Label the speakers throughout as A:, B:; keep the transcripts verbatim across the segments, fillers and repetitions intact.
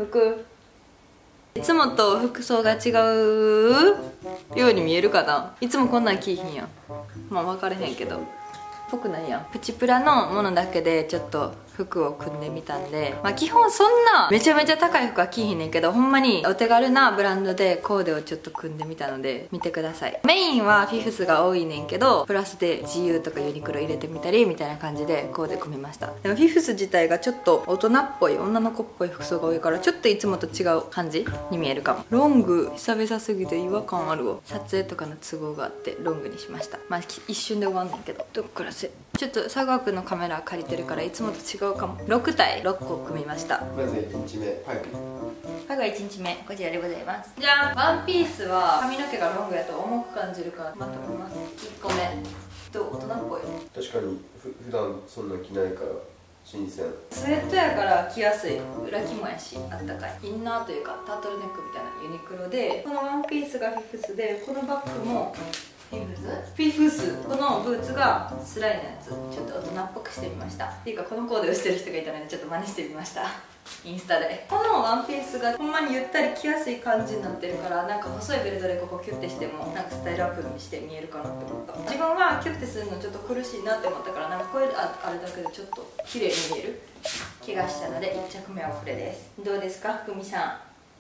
A: 服いつもと服装が違うように見えるかな。いつもこんなん着いひんやん。まあ分かれへんけどぽくないやん。プチプラのものだけでちょっと服を組んでみたんで、まあ基本そんなめちゃめちゃ高い服は着ひんねんけど、ほんまにお手軽なブランドでコーデをちょっと組んでみたので見てください。メインはフィフスが多いねんけど、プラスで ジーユー とかユニクロ入れてみたりみたいな感じでコーデ組みました。でもフィフス自体がちょっと大人っぽい女の子っぽい服装が多いから、ちょっといつもと違う感じに見えるかも。ロング久々すぎて違和感あるわ。撮影とかの都合があってロングにしました。まあ一瞬で終わんねんけど、どっからせちょっと佐川くんのカメラ借りてるからいつもと違うかも。ろくたいろっこ組みました。
B: まずいちにちめパイプ
A: パがいちにちめこちらでございます。じゃあワンピースは髪の毛がロングやと重く感じるからまとめます。いっこめと大人っぽい。
B: 確かにふ普段そんな着ないから新鮮。
A: スウェットやから着やすい。裏肝やしあったかい。インナーというかタートルネックみたいなユニクロで、このワンピースがフィフスで、このバッグもフィフスフィフスこのブーツがスライのやつ、ちょっと大人っぽくしてみました。っていうかこのコーデをしてる人がいたのでちょっと真似してみましたインスタで。このワンピースがほんまにゆったり着やすい感じになってるから、なんか細いベルトでここキュッてしてもなんかスタイルアップにして見えるかなって思った。自分はキュッてするのちょっと苦しいなって思ったから、なんかこれああれだけでちょっと綺麗に見える気がしたのでいっちゃくめはこれです。どうですか福美さん。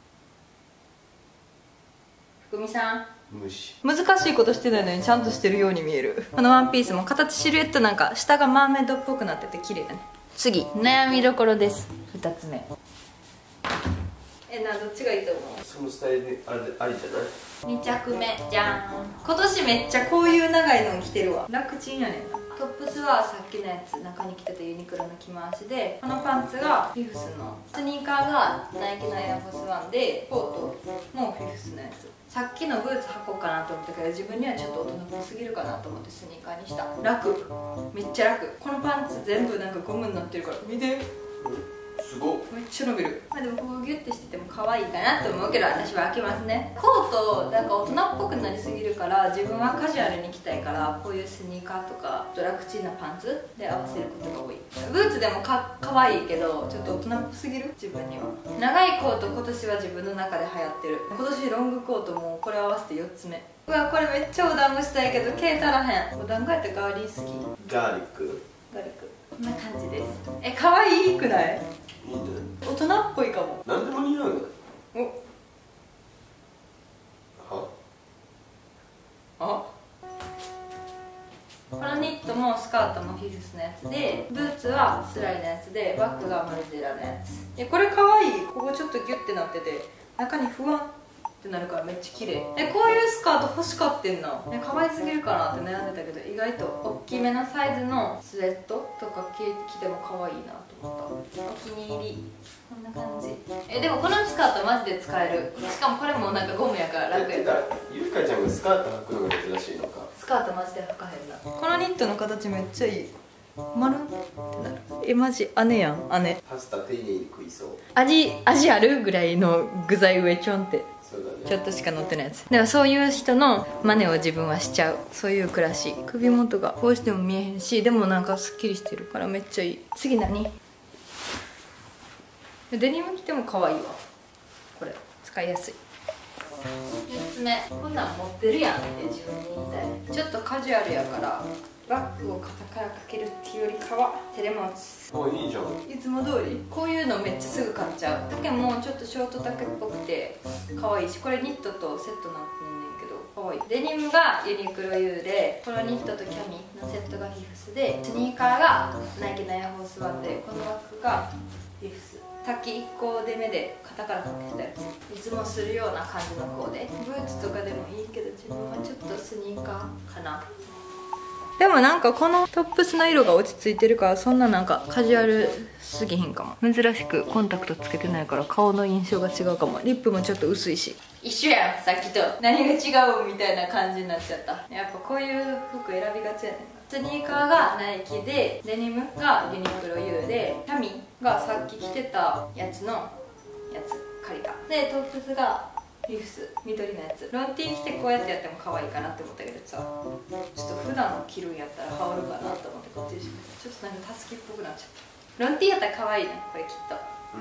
A: 福美さん
B: 無視。
A: 難しいことしてないのにちゃんとしてるように見える。このワンピースも形シルエットなんか下がマーメイドっぽくなってて綺麗だね。次悩みどころです。ふたつめえなどっちがいいと思う。
B: そのスタイルであれありじゃない。
A: にちゃくめじゃん。今年めっちゃこういう長いの着てるわ。楽ちんやねん。トップスはさっきのやつ中に着てたユニクロの着回しで、このパンツがフィフスの、スニーカーがナイキのエアフォースワンで、コートもフィフスのやつ。さっきのブーツ履こうかなと思ったけど自分にはちょっと大人っぽすぎるかなと思ってスニーカーにした。楽、めっちゃ楽。このパンツ全部なんかゴムになってるから見て、
B: すごっ。
A: めっちゃ伸びる。まあでもここギュッてしてても可愛いかなと思うけど私は開けますね。コートなんか大人っぽくなりすぎるから、自分はカジュアルに着たいから、こういうスニーカーとかドラクチンなパンツで合わせることが多い。ブーツでもか可愛いけどちょっと大人っぽすぎる自分には。長いコート今年は自分の中で流行ってる。今年ロングコートもこれ合わせてよっつめ。うわこれめっちゃお団子したいけど毛足らへん。お団子やったらガーリー好き。
B: ガーリック
A: ガーリックこんな感じです。え可愛いくない？
B: いいんじゃない。
A: 大人っぽいかも。
B: 何でも似合うね。
A: お
B: は
A: あこのニットもスカートもフィフスのやつで、ブーツはスライのやつで、バッグがマルジェラのやつ。えこれかわいい。ここちょっとギュッてなってて中にふわってなるからめっちゃ綺麗。えこういうスカート欲しかってんな。え可愛すぎるかなって悩んでたけど、意外と大きめのサイズのスウェットとか着ても可愛いなと思った。お気に入りこんな感じ。えでもこのスカートマジで使える。しかもこれもなんかゴムやから楽やから。
B: ゆかちゃんがスカート履くのが珍しいのか。
A: スカートマジで履かへんな。このニットの形めっちゃいい。丸ってなる。えマジ姉やん姉。
B: パスタ丁寧に食いそう。
A: 味味あるぐらいの具材上ちょんって、
B: そうだね。
A: ちょっとしか乗ってないやつ。でもそういう人の真似を自分はしちゃう。そういう暮らし。首元がこうしても見えへんし、でもなんかすっきりしてるからめっちゃいい。次何？デニム着ても可愛いわ。これ使いやすい。みっつめこんなん持ってるやんって自分に言いたい。ちょっとカジュアルやからバッグを肩からかけるっていうよりかは手で持つ。
B: あいいじゃん。
A: いつも通りこういうのめっちゃすぐ買っちゃう。丈もちょっとショート丈っぽくて可愛いし、これニットとセットなってんねんけど可愛い。デニムがユニクロ ユー で、このニットとキャミのセットがフィフスで、スニーカーがナイキのエアフォースワンで、このバッグがフィフス。滝いっこで目で肩からかけたやつ。いつもするような感じのコーデ。ブーツとかでもいいけど自分はちょっとスニーカーかな。でもなんかこのトップスの色が落ち着いてるから、そんななんかカジュアルすぎひんかも。珍しくコンタクトつけてないから顔の印象が違うかも。リップもちょっと薄いし。一緒やんさっきと。何が違うみたいな感じになっちゃった。やっぱこういう服選びがちやねん。スニーカーがナイキで、デニムがユニクロ ユー で、キャミがさっき着てたやつのやつ借りた。でトップスがフィフス緑のやつ。ロンティー着てこうやってやっても可愛いかなって思ったけどさ、ちょっと普段着るんやったら羽織るかなと思ってこっちにしました。ちょっとなんかタスキっぽくなっちゃった。ロンティーやったら可愛いねこれきっと。
B: うん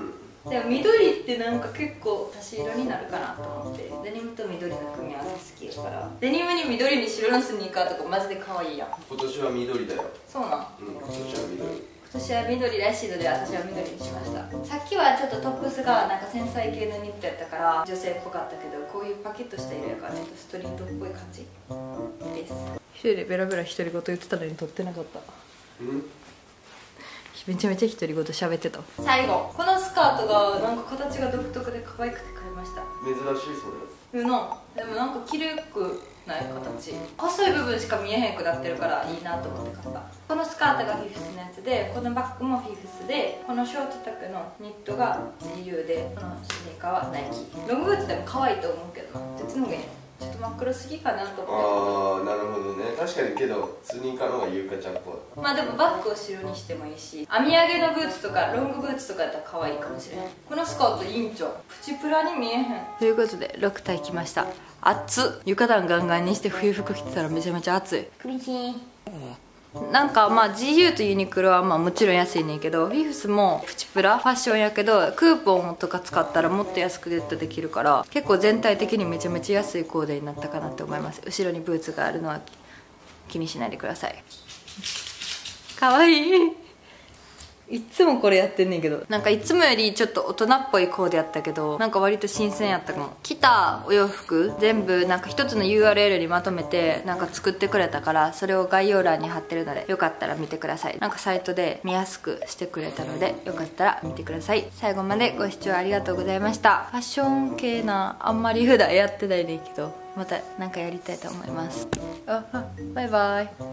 A: でも緑ってなんか結構差し色になるかなと思って、デニムと緑の組み合わせ好きだから。デニムに緑に白のスニーカーとかマジで可愛いやん。
B: 今年は緑だよ。
A: そうなん。
B: うん、今年は緑。
A: 今年は緑らしいので私は緑にしました。さっきはちょっとトップスがなんか繊細系のニットやったから女性っぽかったけど、こういうパキッとした色やからちょっとストリートっぽい感じです。一人でベラベラ独り言言ってたのに撮ってなかった。
B: うん
A: めちゃめちゃ独り言喋ってた。最後、このスカートがなんか形が独特で可愛くて買いました。
B: 珍しいそれ。
A: うのでもなんか綺麗くない形、細い部分しか見えへんくなってるからいいなと思って買った。このスカートがフィフスのやつで、このバッグもフィフスで、このショート丈のニットが ジーユー で、このスニーカーはナイキ。ロングブーツでも可愛いと思うけどな。どっちの方がいいの？ちょっと真っ黒すぎかなと思って。
B: ああ、なるほどね。確かにけどスニーカーの方が優香ちゃんっぽい。
A: まあでもバッグを白にしてもいいし、編み上げのブーツとかロングブーツとかやったら可愛いかもしれない。このスカートいいんちゃう？プチプラに見えへん。ということでろく体着ました。暑っ。床暖ガンガンにして冬服着てたらめちゃめちゃ暑い。苦しい。なんかまあ ジーユー とユニクロはまあもちろん安いねんけど、フィフスもプチプラファッションやけどクーポンとか使ったらもっと安くゲットできるから、結構全体的にめちゃめちゃ安いコーデになったかなって思います。後ろにブーツがあるのは気にしないでください。かわいい。いつもこれやってんねんけど、なんかいつもよりちょっと大人っぽいコーデやったけど、なんか割と新鮮やったかも。着たお洋服全部なんか一つの ユーアールエル にまとめてなんか作ってくれたから、それを概要欄に貼ってるのでよかったら見てください。なんかサイトで見やすくしてくれたのでよかったら見てください。最後までご視聴ありがとうございました。ファッション系なあんまり普段やってないねんけど、またなんかやりたいと思います。ああ、バイバイ。